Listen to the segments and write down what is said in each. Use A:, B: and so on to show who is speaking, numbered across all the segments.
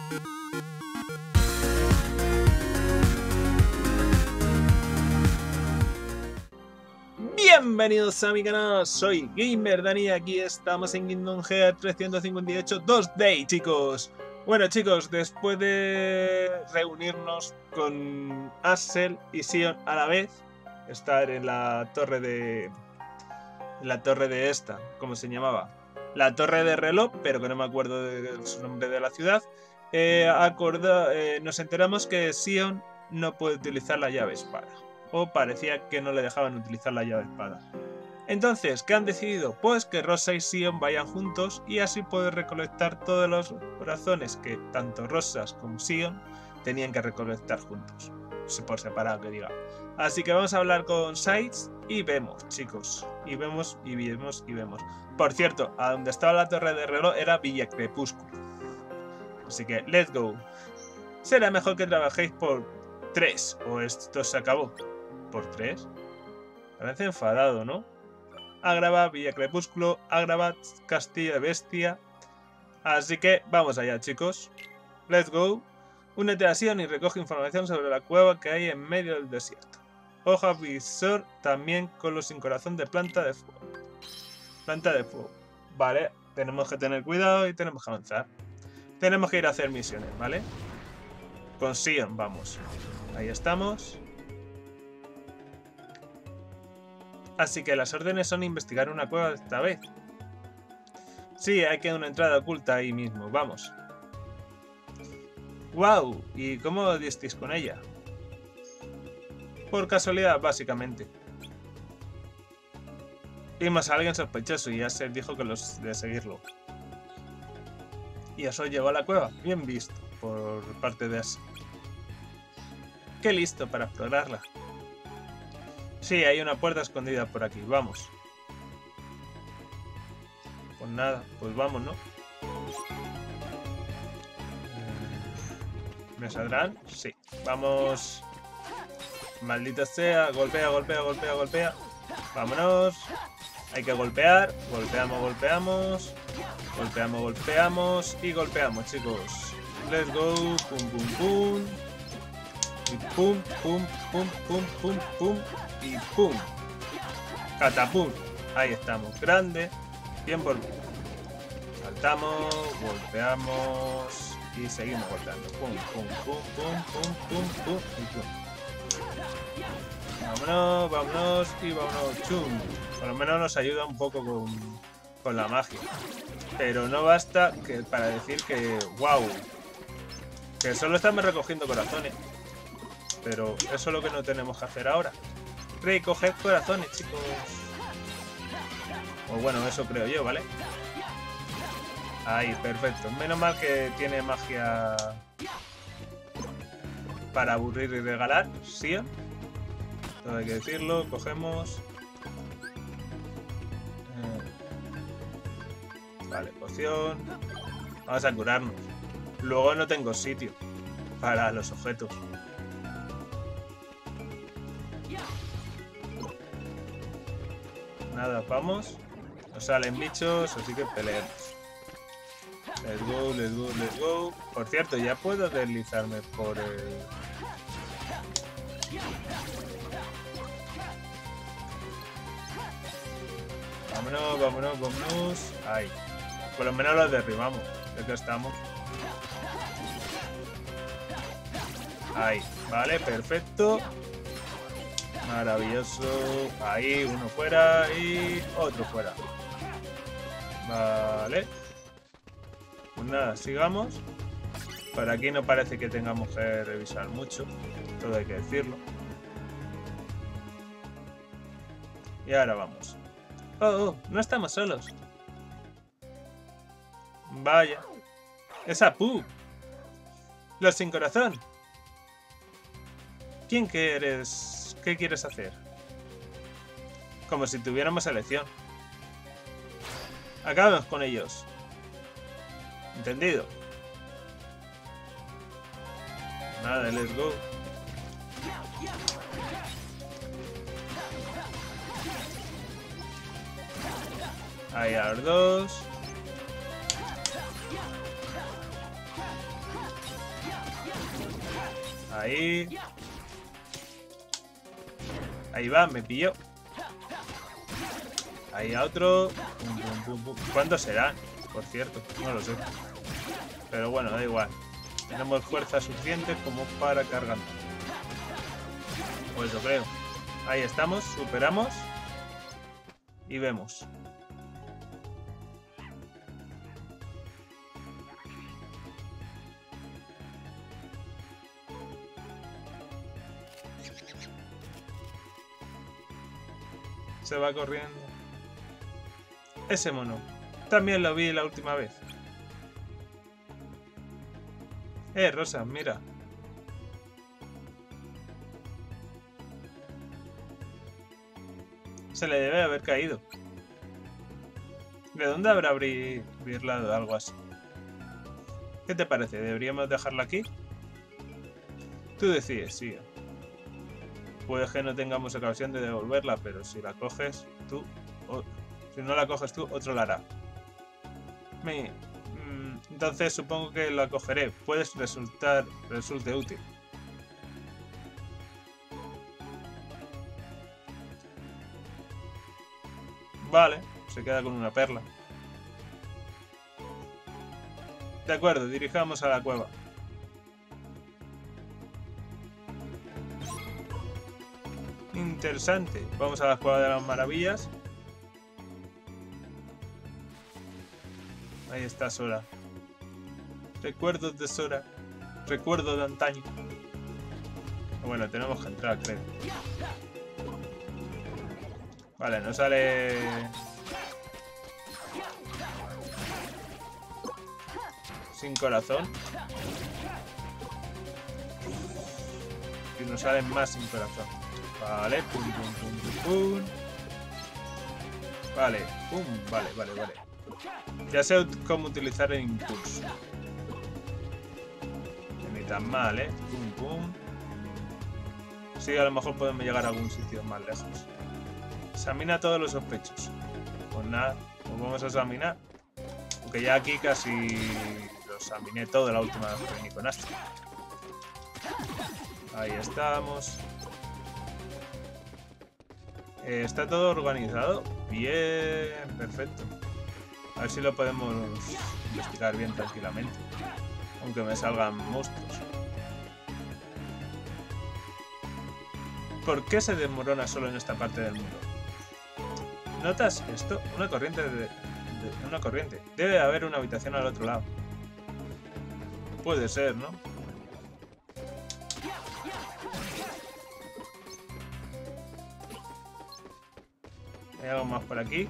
A: Bienvenidos a mi canal, soy Gamer Dani y aquí estamos en Kingdom Hearts 358 2Day, chicos. Bueno, chicos, después de reunirnos con Axel y Sion a la vez, estar en la torre de... ¿cómo se llamaba? La torre de reloj, pero que no me acuerdo de su nombre de la ciudad. Nos enteramos que Sion no puede utilizar la llave espada. O parecía que no le dejaban utilizar la llave espada. Entonces, ¿qué han decidido? Pues que Rosa y Sion vayan juntos y así poder recolectar todos los corazones que tanto Rosas como Sion tenían que recolectar juntos. Por separado, que diga. Así que vamos a hablar con Sides y vemos, chicos. Y vemos. Por cierto, a donde estaba la torre de reloj era Villa Crepúsculo. Así que, let's go. Será mejor que trabajéis por 3 o esto se acabó. ¿Por 3? Parece enfadado, ¿no? Agrava, Villa Crepúsculo, Agrava, Castillo de Bestia. Así que vamos allá, chicos. Let's go. Únete a Sion y recoge información sobre la cueva que hay en medio del desierto. Hoja visor también con los sin corazón de planta de fuego. Planta de fuego. Vale, tenemos que tener cuidado y tenemos que avanzar. Tenemos que ir a hacer misiones, ¿vale? Con Sion, vamos. Ahí estamos. Así que las órdenes son investigar una cueva esta vez. Sí, hay que una entrada oculta ahí mismo, vamos. ¡Wow! ¿Y cómo disteis con ella? Por casualidad, básicamente. Vimos a alguien sospechoso y ya se dijo que los de seguirlo. Y eso llevó a la cueva. Bien visto por parte de Ash. ¡Qué listo para explorarla! Sí, hay una puerta escondida por aquí, vamos. Pues nada, pues vamos, ¿no? ¿Me saldrán? Sí. Vamos. Maldita sea, golpea, golpea, golpea, golpea. Vámonos. Hay que golpear. Golpeamos, golpeamos. Golpeamos, golpeamos. Y golpeamos, chicos. Let's go. Pum, pum, pum. Y pum, pum, pum, pum, pum, pum. Y pum. Catapum. Ahí estamos. Grande. Bien por... Saltamos. Golpeamos. Y seguimos golpeando. Pum, pum, pum, pum, pum, pum, pum. Y pum. Vámonos, vámonos. Y vámonos. Chum. Por lo menos nos ayuda un poco con la magia. Pero no basta que para decir que... ¡Wow! Que solo estamos recogiendo corazones. Pero eso es lo que no tenemos que hacer ahora. Recoger corazones, chicos. O bueno, eso creo yo, ¿vale? Ahí, perfecto. Menos mal que tiene magia para aburrir y regalar, ¿sí? Todo hay que decirlo. Cogemos. Vale, poción. Vamos a curarnos. Luego no tengo sitio para los objetos. Nada, vamos. Nos salen bichos, así que peleemos. Let's go, let's go, let's go. Por cierto, ya puedo deslizarme por el... Vámonos, vámonos, vámonos. Ahí. Por lo menos los derribamos. Ya que estamos. Ahí. Vale, perfecto. Maravilloso. Ahí, uno fuera y otro fuera. Vale. Pues nada, sigamos. Por aquí no parece que tengamos que revisar mucho. Todo hay que decirlo. Y ahora vamos. Oh, no estamos solos. Vaya. Es Apu. Los sin corazón. ¿Quién que eres? ¿Qué quieres hacer? Como si tuviéramos elección. Acabemos con ellos. ¿Entendido? Nada, let's go. Ahí a los dos. Ahí. Ahí va, me pilló. Ahí a otro. Pum, pum, pum, pum. ¿Cuántos serán? Por cierto, no lo sé. Pero bueno, da igual. Tenemos fuerza suficiente como para cargar. Pues lo creo. Ahí estamos, superamos. Y vemos. Se va corriendo. Ese mono. También lo vi la última vez. Rosa, mira. Se le debe haber caído. ¿De dónde habrá birlado algo así? ¿Qué te parece? ¿Deberíamos dejarla aquí? Tú decides, sí. Puede que no tengamos ocasión de devolverla, pero si la coges tú, o si no la coges tú, otro la hará. Entonces supongo que la cogeré. Puede resulte útil. Vale, se queda con una perla. De acuerdo, dirijamos a la cueva. Interesante. Vamos a la cueva de las maravillas. Ahí está Sora. Recuerdos de Sora. Recuerdo de antaño. Bueno, tenemos que entrar, creo. Vale, no sale... sin corazón. Y nos salen más sin corazón. Vale, pum, pum, pum, pum, pum. Vale, pum, vale. Ya sé cómo utilizar el impulso. Ni tan mal, pum, pum. Sí, a lo mejor podemos llegar a algún sitio más lejos. Examina todos los sospechosos. Pues nada, pues vamos a examinar. Aunque ya aquí casi lo examiné todo la última vez que vení con Astrid. Ahí estamos. Está todo organizado. Bien, perfecto. A ver si lo podemos investigar bien tranquilamente. Aunque me salgan monstruos. ¿Por qué se desmorona solo en esta parte del mundo? ¿Notas esto? Una corriente una corriente. Debe haber una habitación al otro lado. Puede ser, ¿no? ¿Hay algo más por aquí?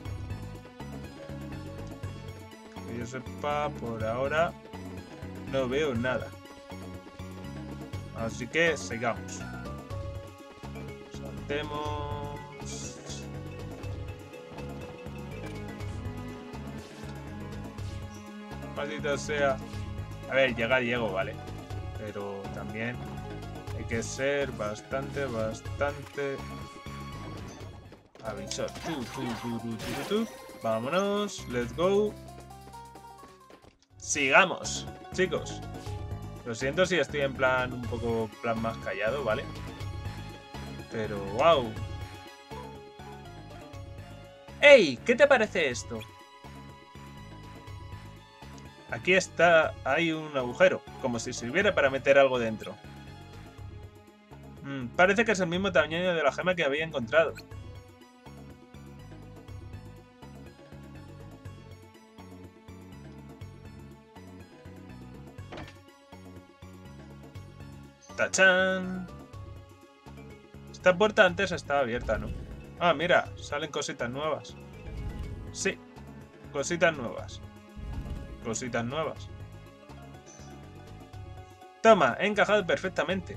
A: Que yo sepa, por ahora no veo nada. Así que sigamos. Saltemos. Maldita sea. A ver, llegar llego, vale. Pero también hay que ser bastante avisor. Vámonos, let's go. Sigamos, chicos. Lo siento si estoy en plan un poco más callado, ¿vale? Pero wow. ¡Ey! ¿Qué te parece esto? Aquí está, hay un agujero, como si sirviera para meter algo dentro. Parece que es el mismo tamaño de la gema que había encontrado. ¡Tachán! Esta puerta antes estaba abierta, ¿no? Ah, mira, salen cositas nuevas. Sí, cositas nuevas. Cositas nuevas. Toma, he encajado perfectamente.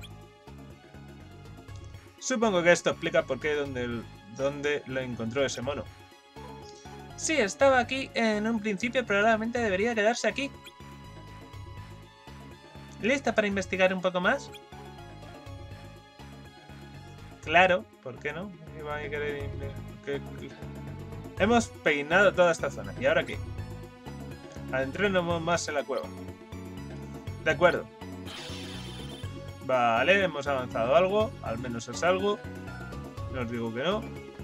A: Supongo que esto explica por qué dónde lo encontró ese mono. Sí, estaba aquí en un principio, probablemente debería quedarse aquí. ¿Lista para investigar un poco más? Claro, ¿por qué no? Hemos peinado toda esta zona. ¿Y ahora qué? Adentrémonos más en la cueva. De acuerdo. Vale, hemos avanzado algo. Al menos es algo. No os digo que no.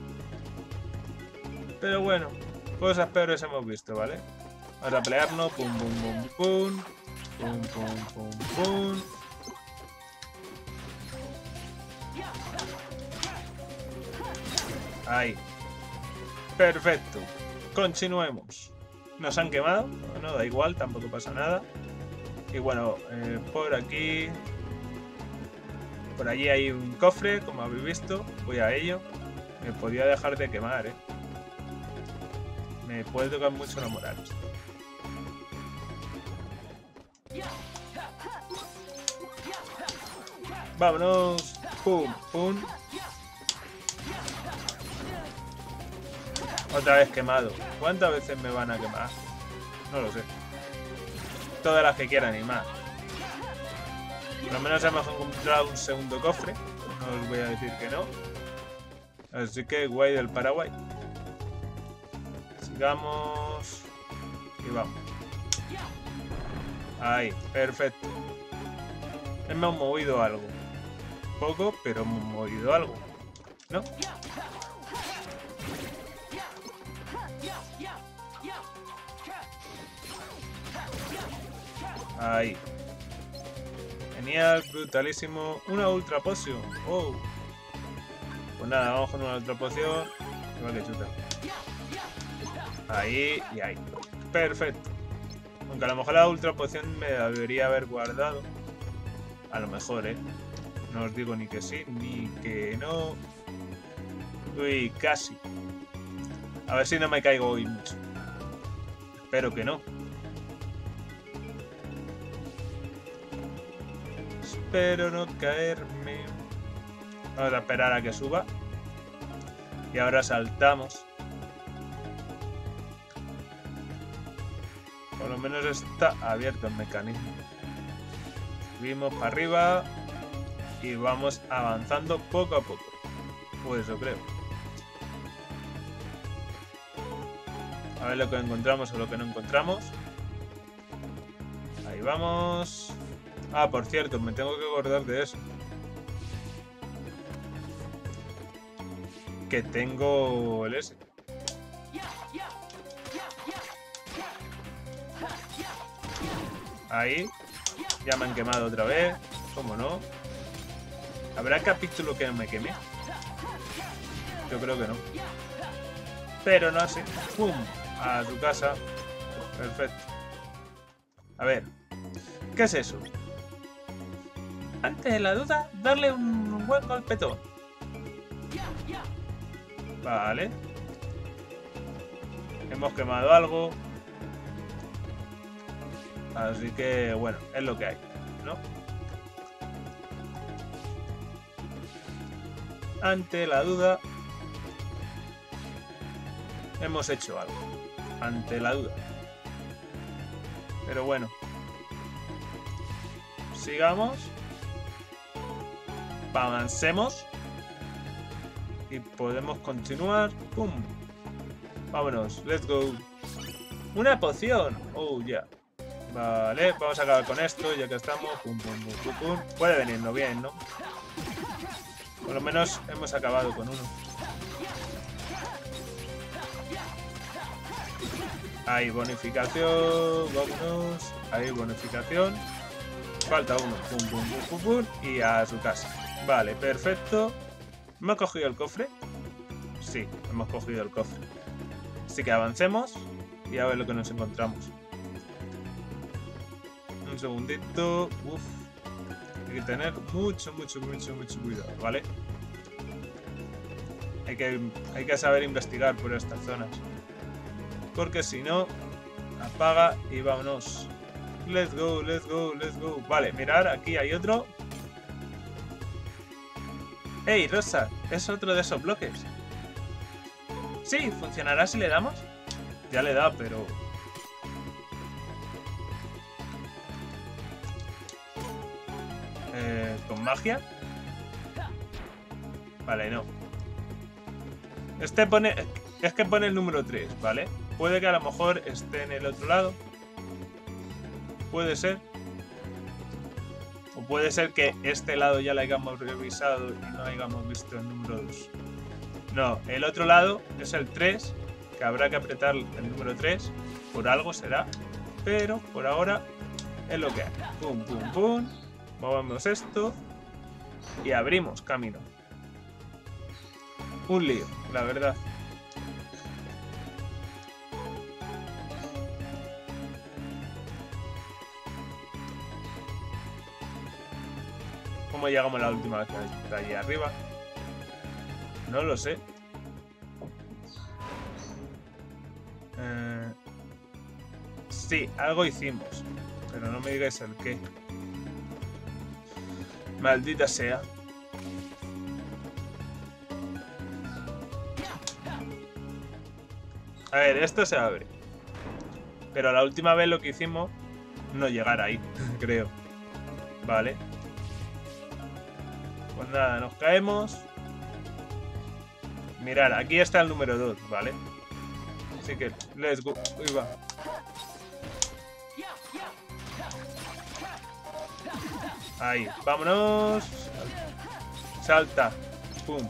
A: Pero bueno, cosas peores hemos visto, ¿vale? Vamos a pelearnos. Pum, pum, pum, pum. Pum, pum, pum, pum. Ahí. Perfecto. Continuemos. Nos han quemado. No, da igual, tampoco pasa nada. Y bueno, por aquí... Por allí hay un cofre, como habéis visto. Voy a ello. Me podía dejar de quemar, ¿eh? Me puede tocar mucho la moral. Vámonos. Pum, pum. Otra vez quemado. ¿Cuántas veces me van a quemar? No lo sé. Todas las que quieran y más. Por lo menos hemos encontrado un segundo cofre. No os voy a decir que no. Así que guay del Paraguay. Sigamos. Y vamos. Ahí, perfecto. Hemos movido algo. Poco, pero hemos movido algo. ¿No? Ahí. Genial, brutalísimo. Una ultra poción. Oh. Pues nada, vamos con una ultra poción. Igual que chuta. Ahí y ahí. Perfecto. Aunque a lo mejor la ultra poción me la debería haber guardado. A lo mejor, ¿eh? No os digo ni que sí, ni que no. Uy, casi. A ver si no me caigo hoy mucho. Espero que no. Espero no caerme. Vamos a esperar a que suba. Y ahora saltamos. Por lo menos está abierto el mecanismo. Subimos para arriba. Y vamos avanzando poco a poco. Pues eso creo. A ver lo que encontramos o lo que no encontramos. Ahí vamos. Ah, por cierto, me tengo que acordar de eso. Que tengo el S. Ahí. Ya me han quemado otra vez. ¿Cómo no? ¿Habrá capítulo que no me queme? Yo creo que no. Pero no así. ¡Pum! A su casa. Perfecto. A ver. ¿Qué es eso? Ante la duda, darle un buen golpetón. Vale. Hemos quemado algo. Así que, bueno, es lo que hay, ¿no? Ante la duda, hemos hecho algo. Ante la duda. Pero bueno. Sigamos. Avancemos. Y podemos continuar. ¡Pum! Vámonos. Let's go. Una poción. Oh, ya. Yeah. Vale, vamos a acabar con esto ya que estamos. Pum, pum, pum, pum, pum. Puede venirnos bien, ¿no? Por lo menos hemos acabado con uno. Ahí, bonificación. Vámonos. Ahí, bonificación. Falta uno. Pum, pum, pum, pum, pum. Y a su casa. Vale, perfecto. ¿Hemos cogido el cofre? Sí, hemos cogido el cofre. Así que avancemos y a ver lo que nos encontramos. Un segundito. Uf. Hay que tener mucho cuidado, ¿vale? Hay que saber investigar por estas zonas. Porque si no, apaga y vámonos. Let's go, let's go, let's go. Vale, mirar, aquí hay otro. ¡Hey, Rosa! Es otro de esos bloques. Sí, ¿funcionará si le damos? Ya le da, pero... ¿Con magia? Vale, no. Este pone... Es que pone el número 3, ¿vale? Puede que a lo mejor esté en el otro lado. Puede ser. O puede ser que este lado ya lo hayamos revisado y no hayamos visto el número 2. No, el otro lado es el 3, que habrá que apretar el número 3. Por algo será. Pero por ahora es lo que hay. Pum, pum, pum. Movemos esto. Y abrimos camino. Un lío, la verdad. ¿Cómo llegamos la última vez de allí arriba? No lo sé. Sí, algo hicimos. Pero no me digáis el qué. Maldita sea. A ver, esto se abre. Pero la última vez lo que hicimos no llegar ahí, creo. Vale. Pues nada, nos caemos. Mirad, aquí está el número 2, ¿vale? Así que, let's go. Uy, va. Ahí, vámonos. Salta. Pum.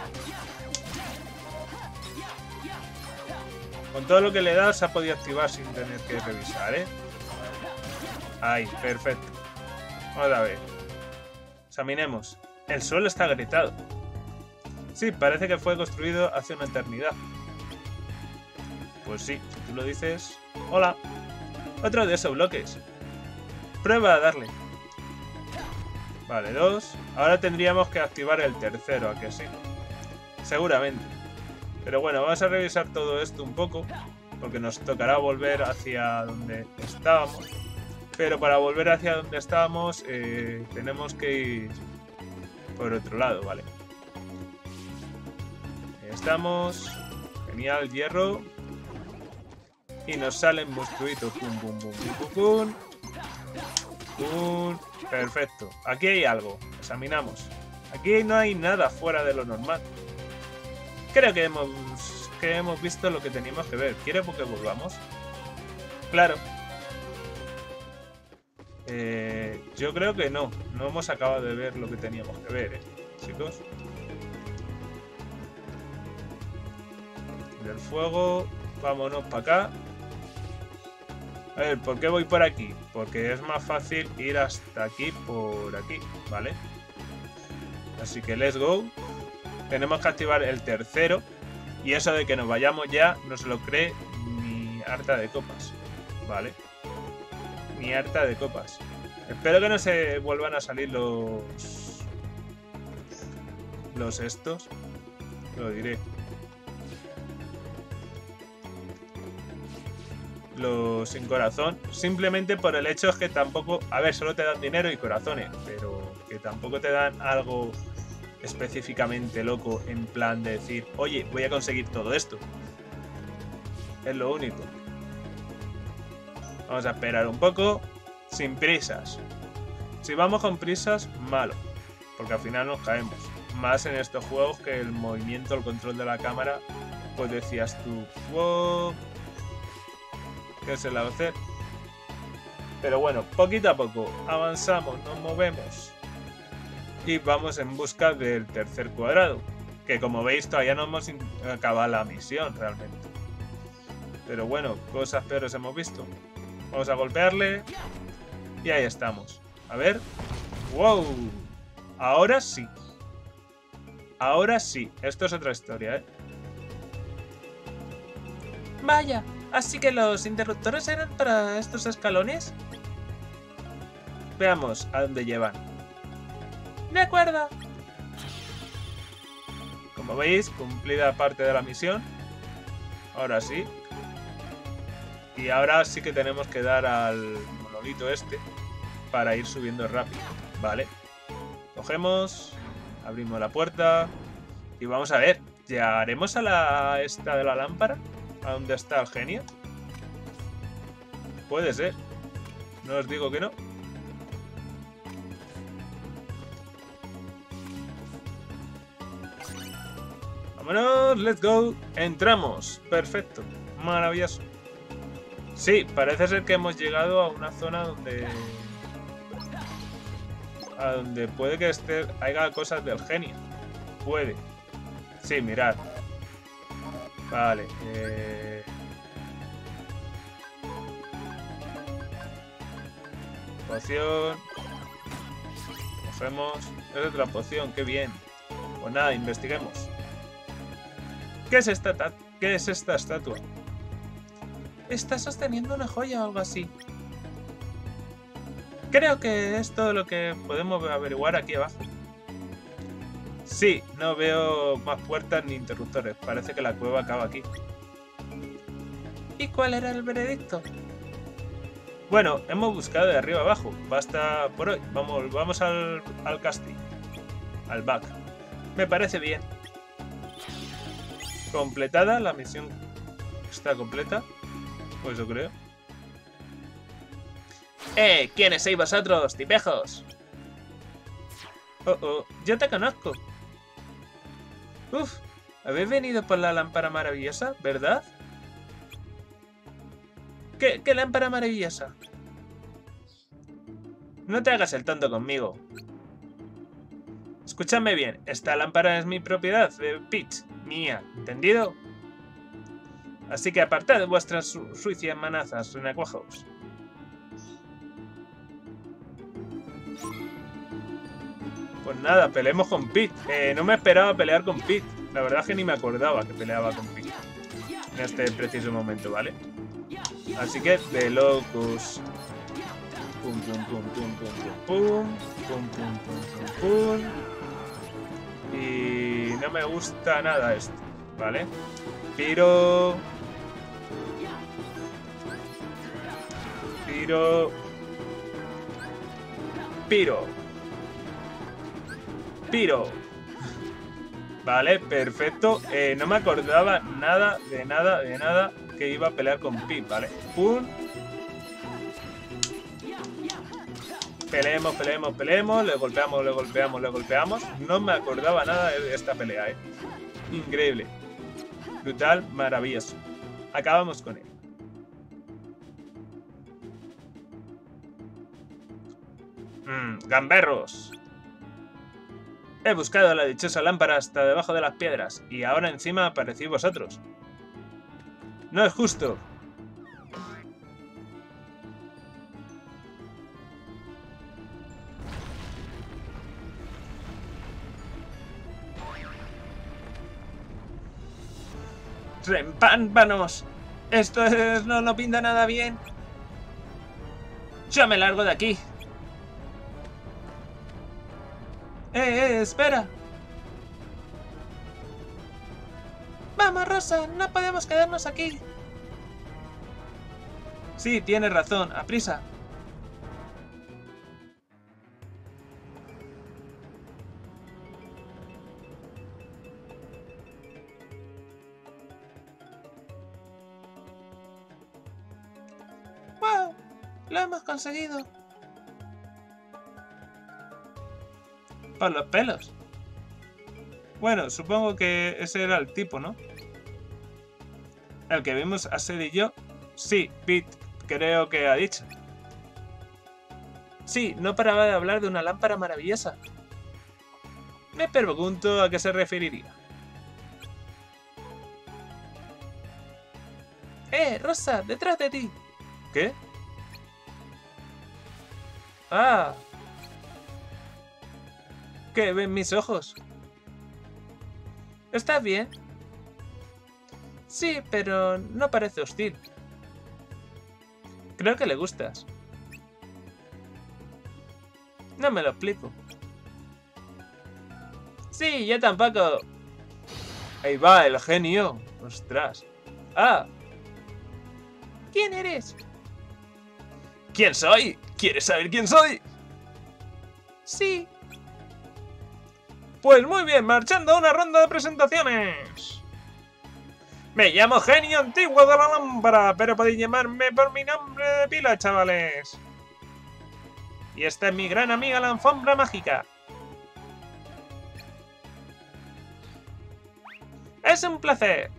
A: Con todo lo que le da se ha podido activar sin tener que revisar, ¿eh? Ahí, perfecto. Vamos a ver. Examinemos. El suelo está agrietado. Sí, parece que fue construido hace una eternidad. Pues sí, si tú lo dices... ¡Hola! Otro de esos bloques. Prueba a darle. Vale, 2. Ahora tendríamos que activar el tercero, ¿a que sí? Seguramente. Pero bueno, vamos a revisar todo esto un poco, porque nos tocará volver hacia donde estábamos. Pero para volver hacia donde estábamos tenemos que ir por otro lado, ¿vale? Ahí estamos. Genial, hierro. Y nos salen monstruitos. Pum, pum, pum, pum, pum, pum. Pum. Perfecto. Aquí hay algo. Examinamos. Aquí no hay nada fuera de lo normal. Creo que hemos visto lo que teníamos que ver. ¿Quiere que volvamos? Claro. Yo creo que no. No hemos acabado de ver lo que teníamos que ver, chicos. Del fuego. Vámonos para acá. A ver, ¿por qué voy por aquí? Porque es más fácil ir hasta aquí por aquí, ¿vale? Así que let's go. Tenemos que activar el tercero. Y eso de que nos vayamos ya no se lo cree ni harta de copas. ¿Vale? Ni harta de copas. Espero que no se vuelvan a salir los estos. Lo diré. Los sin corazón. Simplemente por el hecho es que tampoco... A ver, solo te dan dinero y corazones. Pero que tampoco te dan algo... específicamente loco en plan de decir, oye, voy a conseguir todo esto. Es lo único. Vamos a esperar un poco, sin prisas. Si vamos con prisas, malo, porque al final nos caemos. Más en estos juegos que el movimiento, el control de la cámara, pues decías tú, wow, ¿qué se la va a hacer? Pero bueno, poquito a poco, avanzamos, nos movemos. Y vamos en busca del tercer cuadrado, que como veis todavía no hemos acabado la misión realmente. Pero bueno, cosas peores hemos visto. Vamos a golpearle. Y ahí estamos. A ver. ¡Wow! Ahora sí. Ahora sí. Esto es otra historia, ¿eh? Vaya, ¿así que los interruptores eran para estos escalones? Veamos a dónde llevan. De acuerdo. Como veis, cumplida parte de la misión. Ahora sí. Y ahora sí que tenemos que dar al monolito este para ir subiendo rápido. Vale. Cogemos, abrimos la puerta y vamos a ver. ¿Llegaremos a la esta de la lámpara? ¿A dónde está el genio? Puede ser. No os digo que no. Vámonos, let's go. Entramos. Perfecto. Maravilloso. Sí, parece ser que hemos llegado a una zona donde a donde puede que haya cosas del genio. Puede. Sí, mirad. Vale. Poción. Cogemos. Es otra poción, qué bien. Pues nada, investiguemos. ¿Qué es esta estatua? Está sosteniendo una joya o algo así. Creo que es todo lo que podemos averiguar aquí abajo. Sí, no veo más puertas ni interruptores. Parece que la cueva acaba aquí. ¿Y cuál era el veredicto? Bueno, hemos buscado de arriba abajo. Basta por hoy. Vamos al castillo. Al back. Me parece bien. Completada. La misión está completa. Pues yo creo. ¿Quiénes sois vosotros, tipejos? Yo te conozco. Uf, habéis venido por la lámpara maravillosa, ¿verdad? ¿Qué lámpara maravillosa? No te hagas el tonto conmigo. Escúchame bien, esta lámpara es mi propiedad, Peach, mía, ¿entendido? Así que apartad vuestras sucias manazas, renacuajos. Pues nada, peleemos con Pete. No me esperaba pelear con Pete. La verdad es que ni me acordaba que peleaba con Pete. En este preciso momento, ¿vale? Así que de locos. Pum, pum, pum, pum, pum, pum, pum, pum, pum, pum, pum. Y no me gusta nada esto, ¿vale? Piro. Vale, perfecto. No me acordaba nada que iba a pelear con Pete, ¿vale? ¡Pum! Peleemos. Le golpeamos. No me acordaba nada de esta pelea, ¿eh? Increíble. Brutal, maravilloso. Acabamos con él. Gamberros. He buscado la dichosa lámpara hasta debajo de las piedras y ahora encima aparecéis vosotros. No es justo. ¡Repámpanos! Esto no pinta nada bien. Yo me largo de aquí. Espera. Vamos, Rosa, no podemos quedarnos aquí. Sí, tienes razón, aprisa. ¡Wow! ¡Lo hemos conseguido! Por los pelos. Bueno, supongo que ese era el tipo, ¿no? El que vimos a Sid y yo. Sí, Pete, creo que ha dicho. Sí, no paraba de hablar de una lámpara maravillosa. Me pregunto a qué se referiría. Rosa, detrás de ti. ¿Qué? Ah. ¿Qué ven mis ojos? ¿Estás bien? Sí, pero no parece hostil. Creo que le gustas. No me lo explico. Sí, yo tampoco. Ahí va, el genio. Ostras. Ah. ¿Quién eres? ¿Quién soy? ¿Quieres saber quién soy? Sí. Pues muy bien, marchando a una ronda de presentaciones. Me llamo Genio Antiguo de la Lámpara, pero podéis llamarme por mi nombre de pila, chavales. Y esta es mi gran amiga la alfombra mágica. Es un placer.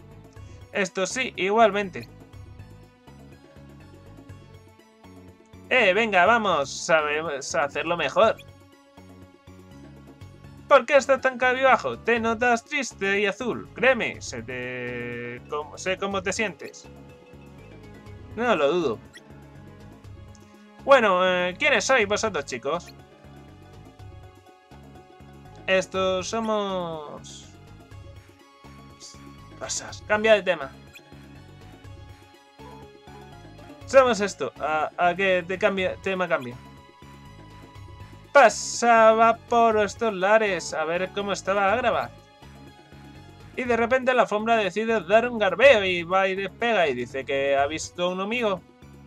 A: Esto sí, igualmente. Venga, vamos, sabemos hacerlo mejor. ¿Por qué estás tan cabizbajo? Te notas triste y azul. Créeme, sé cómo te sientes. No lo dudo. Bueno, ¿quiénes sois vosotros, chicos? Estos somos... Pasas, cambia de tema. Somos esto. ¿A qué tema cambia? Pasaba por estos lares a ver cómo estaba Agrava. Y de repente la alfombra decide dar un garbeo y va y despega y dice que ha visto un amigo.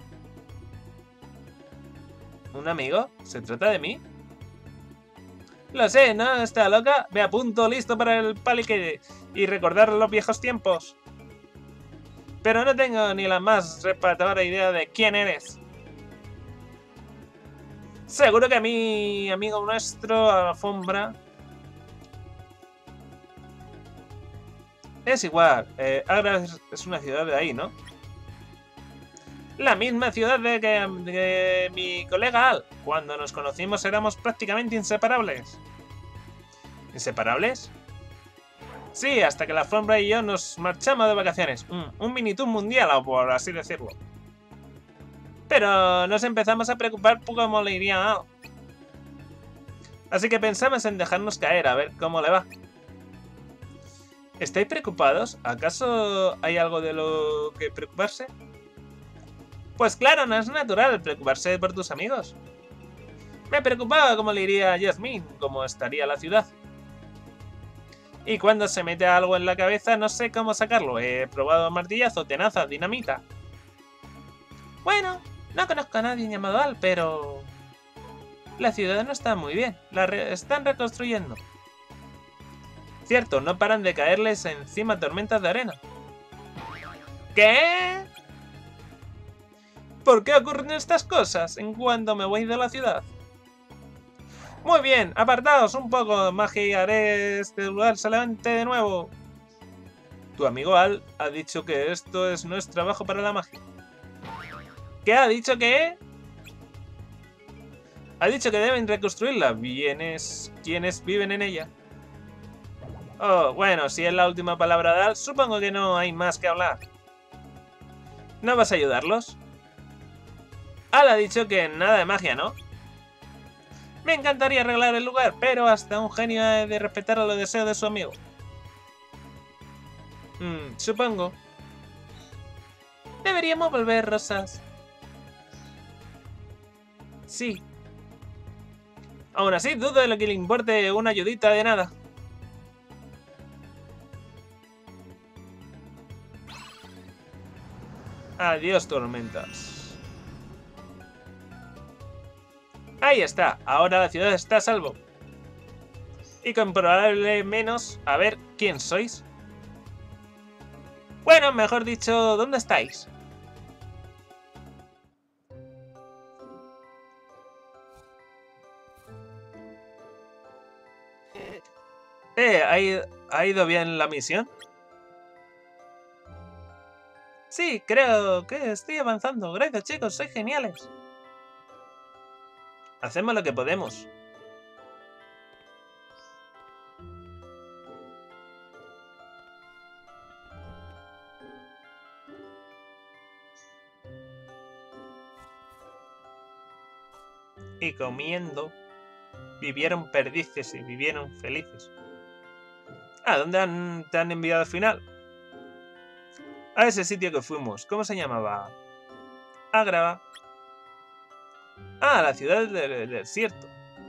A: ¿Un amigo? ¿Se trata de mí? Lo sé, ¿no? ¿Está loca? Me apunto listo para el palique y recordar los viejos tiempos. Pero no tengo ni la más reparadora idea de quién eres. Seguro que mi amigo nuestro, Alfombra... Es igual, Agra es una ciudad de ahí, ¿no? La misma ciudad de que mi colega Al. Cuando nos conocimos éramos prácticamente inseparables. ¿Inseparables? Sí, hasta que la Alfombra y yo nos marchamos de vacaciones. Un mini-tour mundial, por así decirlo. Pero nos empezamos a preocupar por cómo le iría a Al. Así que pensamos en dejarnos caer, a ver cómo le va. ¿Estáis preocupados? ¿Acaso hay algo de lo que preocuparse? Pues claro, no es natural preocuparse por tus amigos. Me preocupaba cómo le iría a Yasmin, cómo estaría la ciudad. Y cuando se mete algo en la cabeza no sé cómo sacarlo. He probado martillazo, tenaza, dinamita. Bueno, no conozco a nadie llamado Al, pero... La ciudad no está muy bien. La están reconstruyendo. Cierto, no paran de caerles encima tormentas de arena. ¿Qué? ¿Por qué ocurren estas cosas en cuanto me voy de la ciudad? Muy bien, apartaos un poco, magia, y haré este lugar se levante de nuevo. Tu amigo Al ha dicho que esto no es trabajo para la magia. ¿Qué ha dicho que? Ha dicho que deben reconstruirla. ¿Quiénes viven en ella? Oh, bueno, si es la última palabra de Al, supongo que no hay más que hablar. ¿No vas a ayudarlos? Al ha dicho que nada de magia, ¿no? Me encantaría arreglar el lugar, pero hasta un genio ha de respetar los deseos de su amigo. Supongo. Deberíamos volver, Rosas. Sí. Aún así, dudo de lo que le importe una ayudita de nada. Adiós, tormentas. Ahí está, ahora la ciudad está a salvo. Y comprobarle menos a ver quién sois. Bueno, mejor dicho, ¿dónde estáis? ¿Ha ido bien la misión? Sí, creo que estoy avanzando. Gracias, chicos, sois geniales. Hacemos lo que podemos. Y comiendo, vivieron perdices y vivieron felices. ¿Dónde te han enviado al final? A ese sitio que fuimos. ¿Cómo se llamaba? Agrava. La ciudad del desierto.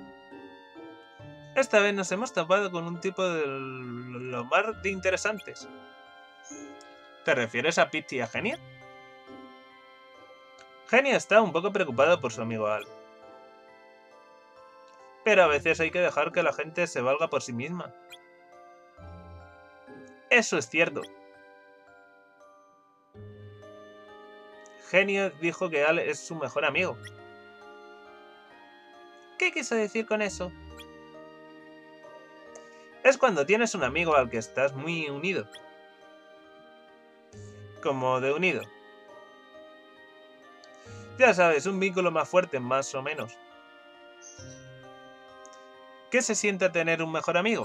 A: Esta vez nos hemos topado con un tipo de lo más de interesantes. ¿Te refieres a Pete y a Genia? Genia está un poco preocupada por su amigo Al. Pero a veces hay que dejar que la gente se valga por sí misma. Eso es cierto. Genia dijo que Al es su mejor amigo. ¿Qué quiso decir con eso? Es cuando tienes un amigo al que estás muy unido. Como de unido. Ya sabes, un vínculo más fuerte, más o menos. ¿Qué se siente tener un mejor amigo?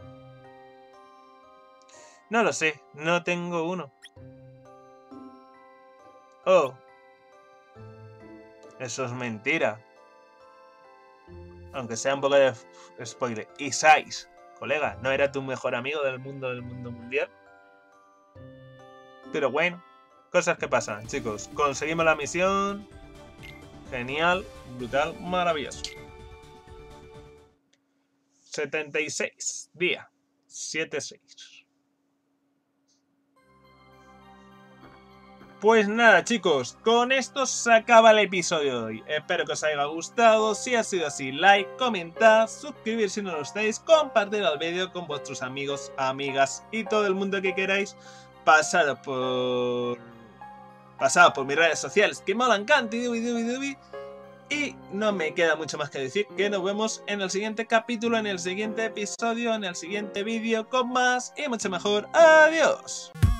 A: No lo sé, no tengo uno. Oh, eso es mentira. Aunque sea un poco de spoiler. Isais, colega, ¿no era tu mejor amigo del mundo mundial? Pero bueno, cosas que pasan, chicos. Conseguimos la misión. Genial, brutal, maravilloso. 76, día 7-6. Pues nada, chicos, con esto se acaba el episodio de hoy. Espero que os haya gustado. Si ha sido así, like, comentad, suscribir si no lo estáis, compartir el vídeo con vuestros amigos, amigas y todo el mundo que queráis. Pasad por mis redes sociales que molan canti. Y no me queda mucho más que decir que nos vemos en el siguiente capítulo, en el siguiente episodio, en el siguiente vídeo con más y mucho mejor. ¡Adiós!